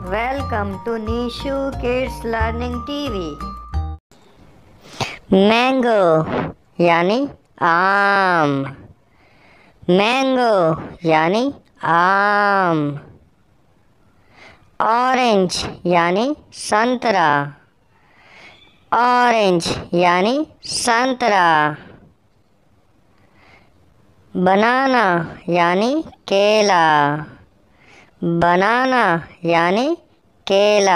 Welcome to Nishu Kids Learning TV. Mango यानी आम, mango यानी आम। ऑरेंज यानी संतरा, ऑरेंज यानी संतरा। बनाना यानी केला, बनाना यानी केला।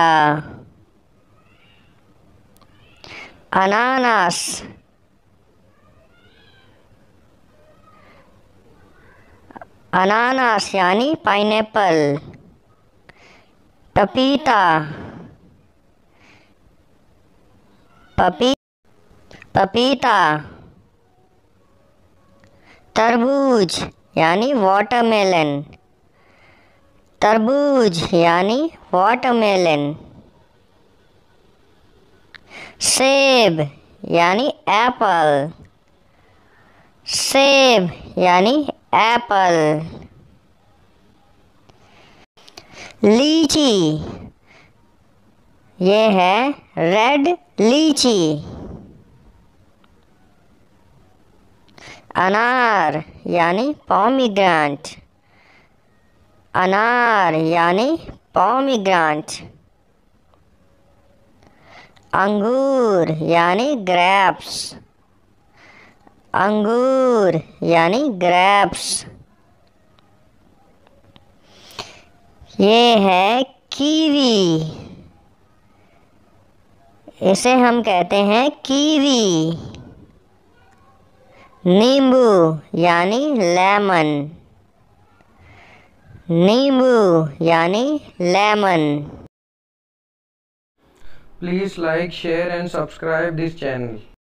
अनानास, अनानास यानी पाइनएप्पल। पपीता, पपीता। तरबूज यानी वाटरमेलन, तरबूज यानी वाटरमेलन। सेब यानी एप्पल, सेब यानी एप्पल। लीची, ये है रेड लीची। अनार यानी पोमीग्रेनेट, अनार यानी पोमीग्रेनेट। अंगूर यानी ग्रेप्स, अंगूर यानी ग्रेप्स। ये है कीवी, इसे हम कहते हैं कीवी। नींबू यानी लेमन, नींबू यानी lemon. Please like, share and subscribe this channel.